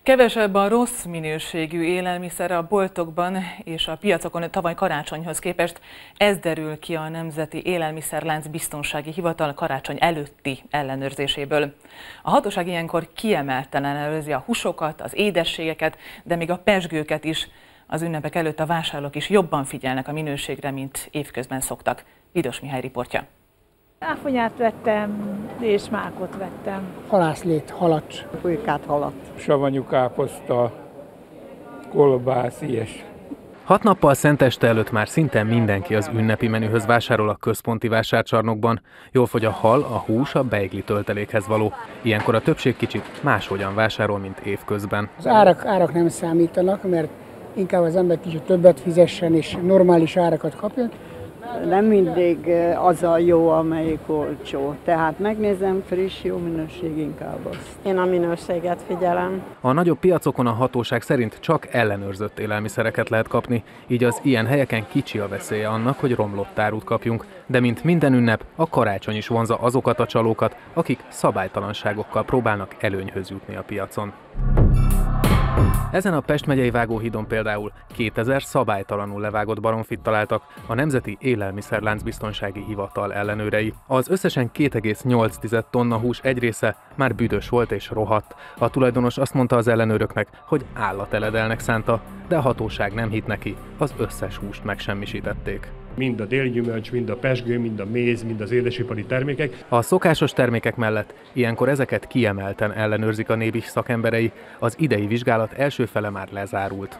Kevesebb a rossz minőségű élelmiszer a boltokban és a piacokon tavaly karácsonyhoz képest. Ez derül ki a Nemzeti Élelmiszerlánc Biztonsági Hivatal karácsony előtti ellenőrzéséből. A hatóság ilyenkor kiemelten ellenőrzi a húsokat, az édességeket, de még a pezsgőket is. Az ünnepek előtt a vásárlók is jobban figyelnek a minőségre, mint évközben szoktak. Vidos Mihály riportja. Áfonyát vettem, és mákot vettem. Halászlét, halat. Pulykát, halat. Savanyú káposzta, kolbász, ilyes. 6 nappal Szenteste előtt már szinte mindenki az ünnepi menühöz vásárol a központi vásárcsarnokban. Jól fogy a hal, a hús, a beigli töltelékhez való. Ilyenkor a többség kicsit máshogyan vásárol, mint évközben. Az árak nem számítanak, mert inkább az ember kicsit többet fizessen és normális árakat kapjon. Nem mindig az a jó, amelyik olcsó. Tehát megnézem, friss, jó minőség inkább azt. Én a minőséget figyelem. A nagyobb piacokon a hatóság szerint csak ellenőrzött élelmiszereket lehet kapni, így az ilyen helyeken kicsi a veszélye annak, hogy romlott árut kapjunk. De mint minden ünnep, a karácsony is vonzza azokat a csalókat, akik szabálytalanságokkal próbálnak előnyhöz jutni a piacon. Ezen a Pest megyei vágóhídon például 2000 szabálytalanul levágott baromfit találtak a Nemzeti Élelmiszerlánc Biztonsági Hivatal ellenőrei. Az összesen 2,8 tonna hús egy része már büdös volt és rohadt. A tulajdonos azt mondta az ellenőröknek, hogy állateledelnek szánta, de a hatóság nem hitt neki, az összes húst megsemmisítették. Mind a délgyümölcs, mind a pezsgő, mind a méz, mind az édesipari termékek. A szokásos termékek mellett ilyenkor ezeket kiemelten ellenőrzik a NÉBIS szakemberei, az idei vizsgálat első fele már lezárult.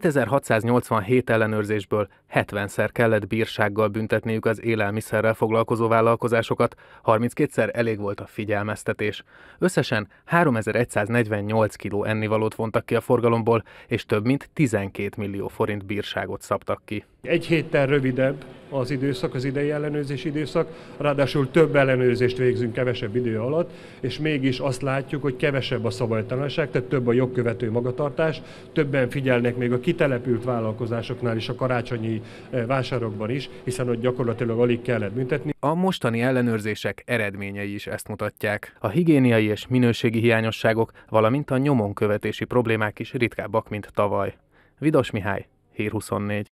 2687 ellenőrzésből 70-szer kellett bírsággal büntetniük az élelmiszerrel foglalkozó vállalkozásokat, 32-szer elég volt a figyelmeztetés. Összesen 3148 kg ennivalót vontak ki a forgalomból, és több mint 12 millió forint bírságot szabtak ki. Egy héttel rövidebb az időszak, az idei ellenőrzési időszak, ráadásul több ellenőrzést végzünk kevesebb idő alatt, és mégis azt látjuk, hogy kevesebb a szabálytalanság, tehát több a jogkövető magatartás, többen figyelnek még a kitelepült vállalkozásoknál is a karácsonyi vásárokban is, hiszen ott gyakorlatilag alig kellett büntetni. A mostani ellenőrzések eredményei is ezt mutatják. A higiéniai és minőségi hiányosságok, valamint a nyomonkövetési problémák is ritkábbak, mint tavaly. Vidos Mihály, Hír 24.